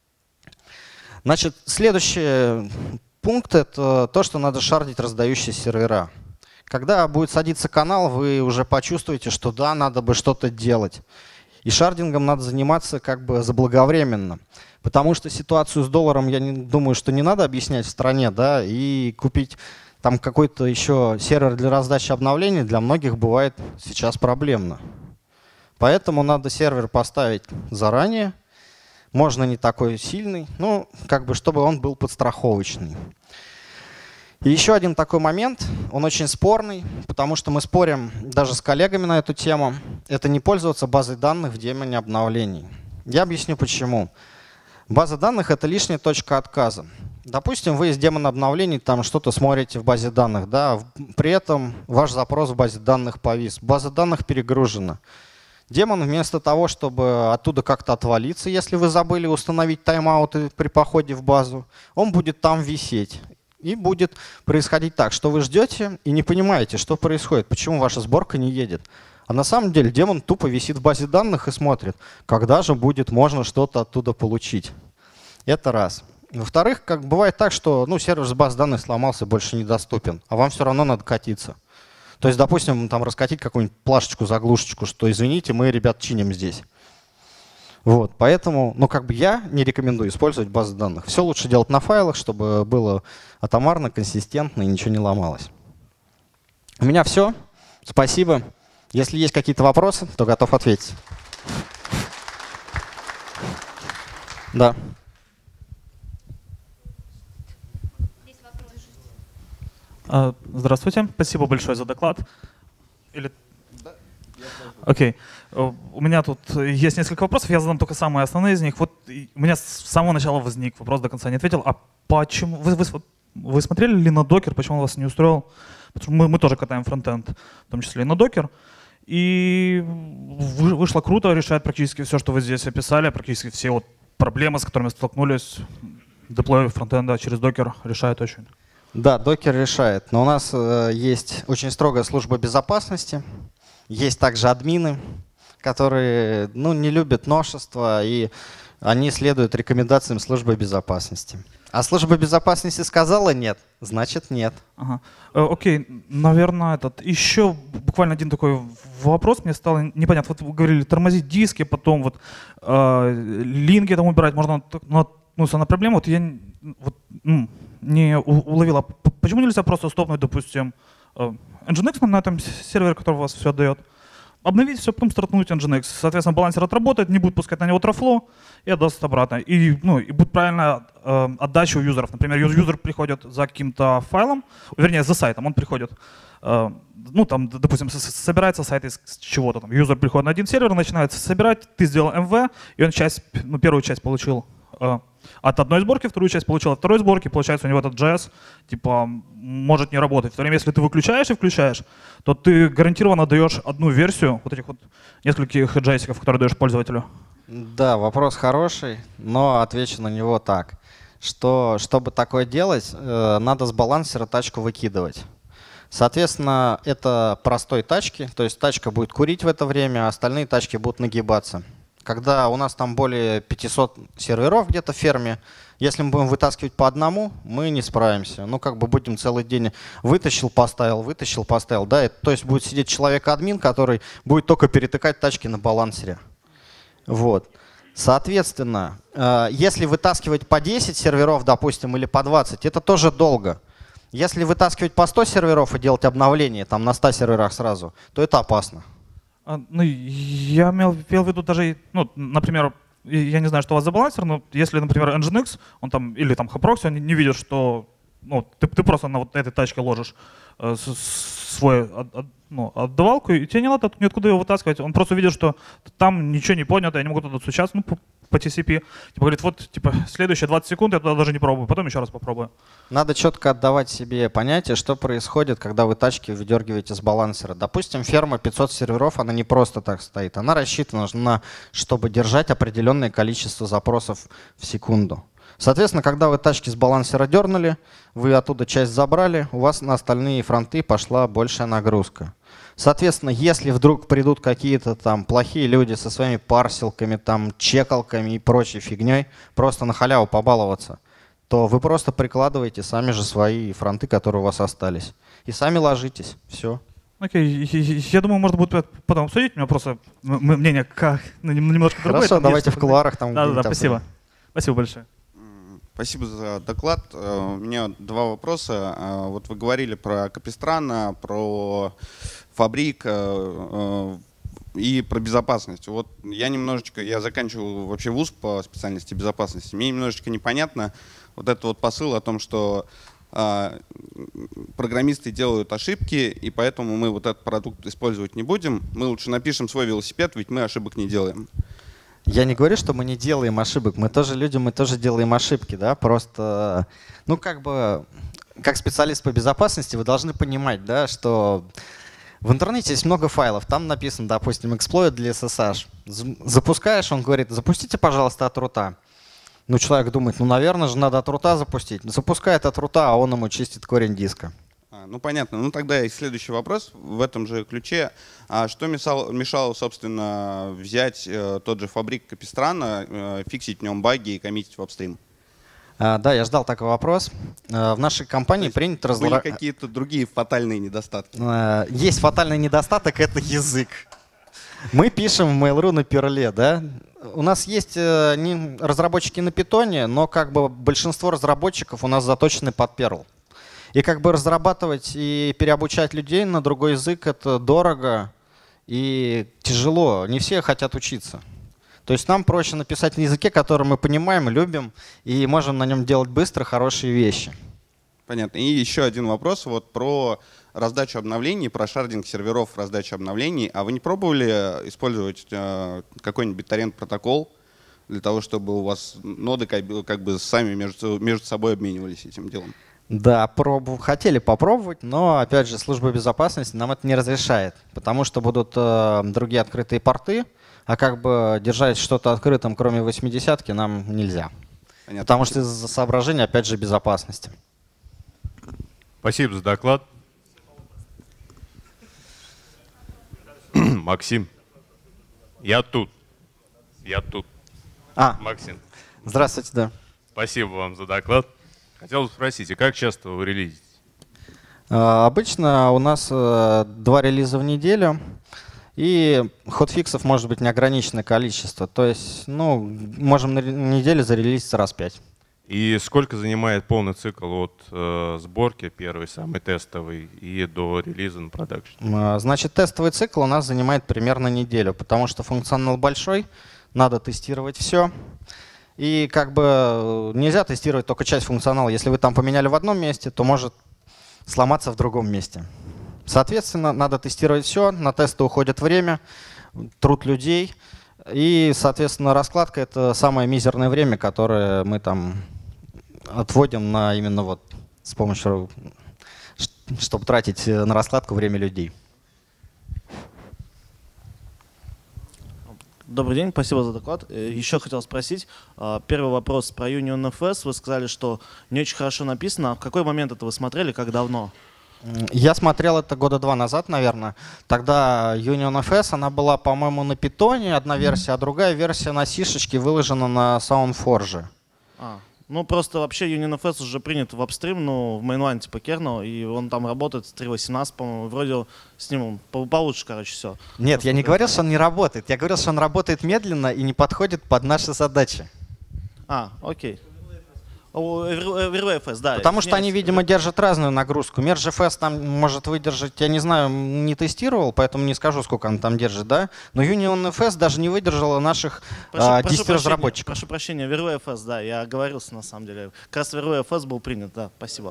Значит, следующий пункт — это то, что надо шардить раздающие сервера. Когда будет садиться канал, вы уже почувствуете, что да, надо бы что-то делать. И шардингом надо заниматься как бы заблаговременно. Потому что ситуацию с долларом, я думаю, что не надо объяснять в стране, да, и купить там какой-то еще сервер для раздачи обновлений для многих бывает сейчас проблемно. Поэтому надо сервер поставить заранее. Можно не такой сильный, но как бы чтобы он был подстраховочный. И еще один такой момент, он очень спорный, потому что мы спорим даже с коллегами на эту тему. Это не пользоваться базой данных в демоне обновлений. Я объясню почему. База данных — это лишняя точка отказа. Допустим, вы из демона обновлений там что-то смотрите в базе данных, да, при этом ваш запрос в базе данных повис, база данных перегружена. Демон вместо того, чтобы оттуда как-то отвалиться, если вы забыли установить тайм-ауты при походе в базу, он будет там висеть. И будет происходить так, что вы ждете и не понимаете, что происходит, почему ваша сборка не едет. А на самом деле демон тупо висит в базе данных и смотрит, когда же будет можно что-то оттуда получить. Это раз. Во-вторых, как бывает так, что сервер с баз данных сломался, больше недоступен, а вам все равно надо катиться. То есть, допустим, там раскатить какую-нибудь плашечку, заглушечку, что извините, мы, ребят, чиним здесь. Вот, поэтому, я не рекомендую использовать базы данных. Все лучше делать на файлах, чтобы было атомарно, консистентно и ничего не ломалось. У меня все. Спасибо. Если есть какие-то вопросы, то готов ответить. Да. Здравствуйте. Спасибо большое за доклад. Окей. У меня тут есть несколько вопросов, я задам только самые основные из них. Вот у меня с самого начала возник вопрос, до конца не ответил. А почему вы смотрели ли на докер, почему он вас не устроил? Потому что мы тоже катаем фронтенд, в том числе и на докер. И вышло круто, решает практически все, что вы здесь описали, практически все вот проблемы, с которыми столкнулись. Деплой фронтенда через докер решает очень. Да, докер решает. Но у нас есть очень строгая служба безопасности. Есть также админы, которые не любят новшества, и они следуют рекомендациям службы безопасности. А служба безопасности сказала нет, значит нет. Ага. Окей, наверное, еще буквально один такой вопрос мне стало непонятно. Вот вы говорили, тормозить диски, потом вот линки там убирать, можно наткнуться на проблему. Вот я не уловила, почему нельзя просто стопнуть, допустим, Nginx на этом сервере, который у вас все отдает, обновить все, потом стартнуть Nginx. Соответственно, балансер отработает, не будет пускать на него трафло и отдаст обратно. И будет правильная отдача у юзеров. Например, юзер приходит за каким-то файлом, вернее, за сайтом, он приходит, там, допустим, собирается сайт из чего-то. Там юзер приходит на один сервер, начинает собирать, ты сделал MV, и он первую часть получил от одной сборки, вторую часть получил от второй сборки, получается у него этот JS может не работать. В то время, если ты выключаешь и включаешь, то ты гарантированно даешь одну версию вот этих вот нескольких JS-иков, которые даешь пользователю. Да, вопрос хороший, но отвечу на него так, что чтобы такое делать, надо с балансера тачку выкидывать. Соответственно, это простой тачки, то есть тачка будет курить в это время, а остальные тачки будут нагибаться. когда у нас там более 500 серверов где-то в ферме, если мы будем вытаскивать по одному, мы не справимся. Ну, как бы будем целый день вытащил, поставил, да, то есть будет сидеть человек-админ, который будет только перетыкать тачки на балансере. Вот. Соответственно, если вытаскивать по 10 серверов, допустим, или по 20, это тоже долго. Если вытаскивать по 100 серверов и делать обновление там на 100 серверах сразу, то это опасно. Ну, я имел в виду даже, ну, например, я не знаю, что у вас за балансер, но если, например, Nginx, он там, или там Haproxy, он не видит, что ну, ты просто на вот этой тачке ложишь свою отдавалку, и тебе не надо ниоткуда его вытаскивать. Он просто видит, что там ничего не понято, я не могу туда стучаться, ну, по TCP. Типа говорит, вот, типа, следующие 20 секунд я туда даже не пробую, потом еще раз попробую. Надо четко отдавать себе понятие, что происходит, когда вы тачки выдергиваете с балансера. Допустим, ферма 500 серверов, она не просто так стоит. Она рассчитана на, чтобы держать определенное количество запросов в секунду. Соответственно, когда вы тачки с балансера дернули, вы оттуда часть забрали, у вас на остальные фронты пошла большая нагрузка. Соответственно, если вдруг придут какие-то там плохие люди со своими парсилками, там, чекалками и прочей фигней, просто на халяву побаловаться, то вы просто прикладываете сами же свои фронты, которые у вас остались. И сами ложитесь. Все. Окей, я думаю, можно будет потом обсудить. У меня просто мнение как немножко другое. Хорошо, давайте в кулуарах там. Да, спасибо. Спасибо большое. Спасибо за доклад. У меня два вопроса. Вот вы говорили про Капистрана, про Фабрик и про безопасность. Вот я заканчивал вообще вуз по специальности безопасности. Мне немножечко непонятно вот этот вот посыл о том, что программисты делают ошибки, и поэтому мы вот этот продукт использовать не будем. Мы лучше напишем свой велосипед, ведь мы ошибок не делаем. Я не говорю, что мы не делаем ошибок. Мы тоже люди, мы тоже делаем ошибки, да. Просто, ну как бы, как специалист по безопасности, вы должны понимать, да, что в интернете есть много файлов. Там написано, допустим, эксплойт для SSH. Запускаешь, он говорит, запустите, пожалуйста, от рута. Ну человек думает, ну наверное же надо от рута запустить. Запускает от рута, а он ему чистит корень диска. Ну понятно. Ну тогда и следующий вопрос в этом же ключе. А что мешало, собственно, взять тот же Фабрик Капистрана, фиксить в нем баги и коммитить в апстрим? Да, я ждал такой вопрос. В нашей компании принято Были какие-то другие фатальные недостатки? Есть фатальный недостаток — это язык. Мы пишем в Mail.ru на Perl, да? У нас есть разработчики на Python, но как бы большинство разработчиков у нас заточены под Perl. И как бы разрабатывать и переобучать людей на другой язык — это дорого и тяжело. Не все хотят учиться. То есть нам проще написать на языке, который мы понимаем, любим, и можем на нем делать быстро хорошие вещи. Понятно. И еще один вопрос вот про раздачу обновлений, про шардинг серверов раздачи обновлений. А вы не пробовали использовать какой-нибудь BitTorrent протокол для того, чтобы у вас ноды как бы сами между собой обменивались этим делом? Да, хотели попробовать, но, опять же, служба безопасности нам это не разрешает, потому что будут другие открытые порты, а как бы держать что-то открытым, кроме 80-ки, нам нельзя. Понятно. Потому что из-за соображений, опять же, безопасности. Спасибо за доклад. Максим, я тут. Максим. Здравствуйте, да. Спасибо вам за доклад. Хотел бы спросить, а как часто вы релизите? Обычно у нас 2 релиза в неделю, и хотфиксов может быть неограниченное количество. То есть, ну, можем на неделю зарелизиться раз 5. И сколько занимает полный цикл от сборки, первый, самый тестовый, и до релиза на продакшн? Значит, тестовый цикл у нас занимает примерно неделю, потому что функционал большой, надо тестировать все. И как бы нельзя тестировать только часть функционала. Если вы там поменяли в одном месте, то может сломаться в другом месте. Соответственно, надо тестировать все, на тесты уходит время, труд людей. И, соответственно, раскладка — это самое мизерное время, которое мы там отводим на именно вот с помощью, чтобы тратить на раскладку время людей. Добрый день, спасибо за доклад. Еще хотел спросить, первый вопрос про UnionFS. Вы сказали, что не очень хорошо написано. А в какой момент это вы смотрели, как давно? Я смотрел это года 2 назад, наверное. Тогда UnionFS, она была, по-моему, на питоне, одна версия, а другая версия на сишечке выложена на SoundForge. Ну, просто вообще UnionFS уже принят в апстрим, ну, в мейнлайн типа кернел, и он там работает с 3.18, по-моему, вроде с ним получше, короче, все. Нет, я не говорил, что он не работает. Я говорил, что он работает медленно и не подходит под наши задачи. Окей. VerWFS, да. Потому что они, видимо, держат разную нагрузку. MERGEFS там может выдержать, я не знаю, не тестировал, поэтому не скажу, сколько он там держит, да. Но UnionFS даже не выдержала наших 10 разработчиков. Прошу прощения, VerWFS, да, я оговорился на самом деле. Как раз VerWFS был принят, да, спасибо.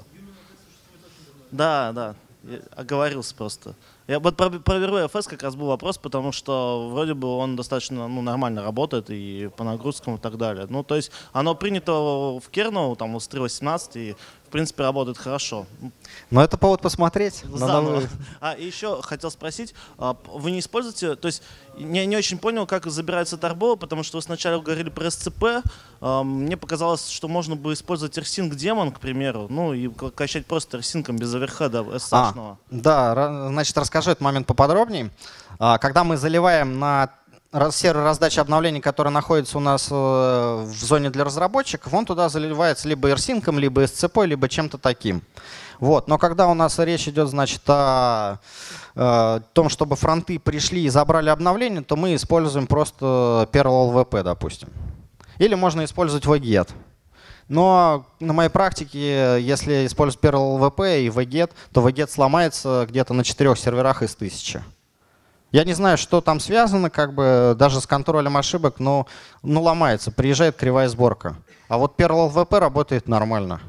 Да, я оговорился просто. Вот про VerWFS как раз был вопрос, потому что вроде бы он достаточно нормально работает и по нагрузкам и так далее. Ну, то есть оно принято в кернел, там, с 3.18, и в принципе работает хорошо. Но это повод посмотреть. И еще хотел спросить, вы не используете, то есть я не очень понял, как забирается торбо, потому что вы сначала говорили про SCP, мне показалось, что можно бы использовать rsync демон, к примеру, ну и качать просто rsync без оверхеда SSH-ного. Да, значит, расскажу этот момент поподробнее. Когда мы заливаем на сервер раздачи обновлений, который находится у нас в зоне для разработчиков, он туда заливается либо rsync, либо SCP, либо чем-то таким. Вот. Но когда у нас речь идет, значит, о том, чтобы фронты пришли и забрали обновление, то мы используем просто Perl LVP, допустим. Или можно использовать VGET. Но на моей практике, если использовать Perl LVP и VGET, то VGET сломается где-то на 4 серверах из 1000. Я не знаю, что там связано, как бы даже с контролем ошибок, но ломается, приезжает кривая сборка. А вот Perl LVP работает нормально.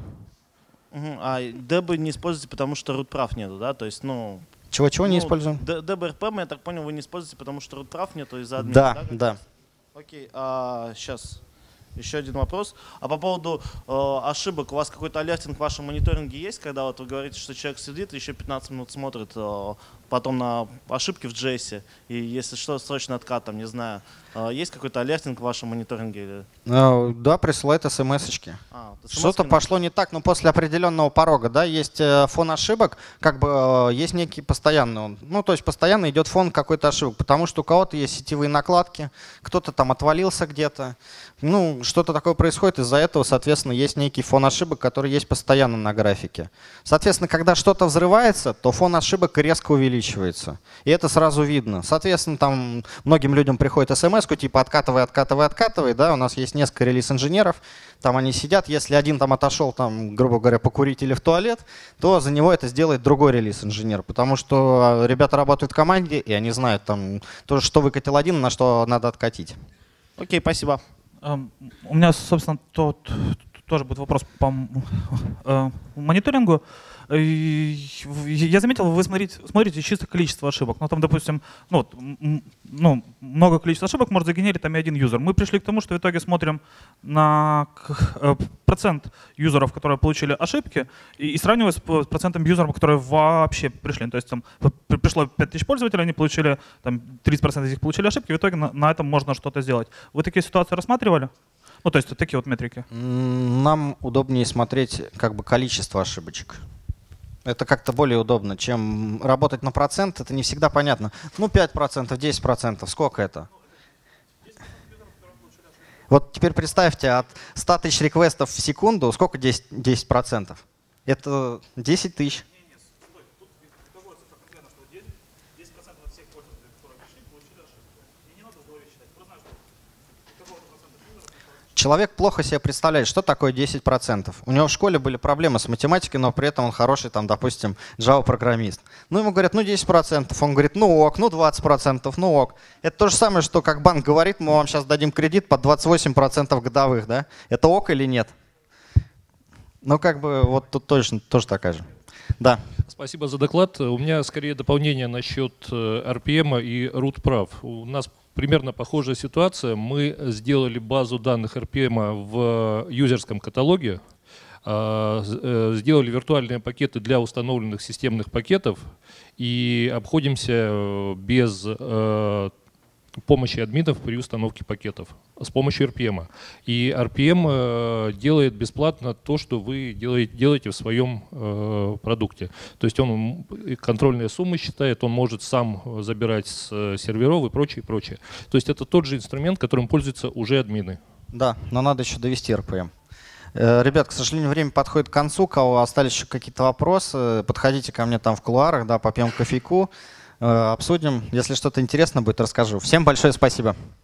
А DB не используете, потому что root прав нету, да? То есть, ну... Чего не используем? DBRPM, я так понял, вы не используете, потому что root прав нету из-за админа, да? Окей, сейчас еще один вопрос. А по поводу ошибок, у вас какой-то алертинг в вашем мониторинге есть, когда вот вы говорите, что человек сидит и еще 15 минут смотрит потом на ошибки в JS, и если что, срочно откат, там, не знаю, есть какой-то алертинг в вашем мониторинге? Да, присылает смс-очки. Что-то пошло не так, но после определенного порога, да, есть фон ошибок, как бы есть некий постоянный, ну, то есть постоянно идет фон какой-то ошибок, потому что у кого-то есть сетевые накладки, кто-то там отвалился где-то, ну, что-то такое происходит, из-за этого, соответственно, есть некий фон ошибок, который есть постоянно на графике. Соответственно, когда что-то взрывается, то фон ошибок резко увеличивается. И это сразу видно. Соответственно, там многим людям приходит смс-ку, типа откатывай, да, у нас есть несколько релиз-инженеров, там они сидят, если один там отошел, там, грубо говоря, покурить или в туалет, то за него это сделает другой релиз-инженер, потому что ребята работают в команде, и они знают, там, то, что выкатил один, на что надо откатить. Окей, спасибо. У меня, собственно, тоже будет вопрос по мониторингу. Я заметил, вы смотрите чисто количество ошибок. Ну, там, допустим, много количества ошибок может загенерить там и один юзер. Мы пришли к тому, что в итоге смотрим на процент юзеров, которые получили ошибки, и сравниваем с процентом юзеров, которые вообще пришли. То есть там пришло 5000 пользователей, они получили, там 30% из них получили ошибки, в итоге на этом можно что-то сделать. Вы такие ситуации рассматривали? Ну, то есть вот такие вот метрики. Нам удобнее смотреть как бы количество ошибочек. Это как-то более удобно, чем работать на процент. Это не всегда понятно. Ну, 5%, 10%, сколько это? Вот теперь представьте, от 100 тысяч реквестов в секунду, сколько 10%? Это 10 тысяч. Человек плохо себе представляет, что такое 10%. У него в школе были проблемы с математикой, но при этом он хороший, там, допустим, Java-программист. Ну, ему говорят, ну 10%. Он говорит, ну ок, ну 20%, ну ок. Это то же самое, что как банк говорит, мы вам сейчас дадим кредит под 28% годовых, да? Это ок или нет? Ну, как бы вот тут точно тоже такая же. Да. Спасибо за доклад. У меня скорее дополнение насчет RPM и root прав. У нас примерно похожая ситуация. Мы сделали базу данных RPM в юзерском каталоге, сделали виртуальные пакеты для установленных системных пакетов и обходимся без помощи админов при установке пакетов с помощью RPM. И RPM делает бесплатно то, что вы делаете в своем продукте. То есть он контрольные суммы считает, он может сам забирать с серверов и прочее, прочее. То есть это тот же инструмент, которым пользуются уже админы. Да, но надо еще довести RPM. Ребят, к сожалению, время подходит к концу. У кого остались еще какие-то вопросы, подходите ко мне там в кулуарах, да, попьем кофейку, обсудим. Если что-то интересно будет, расскажу. Всем большое спасибо.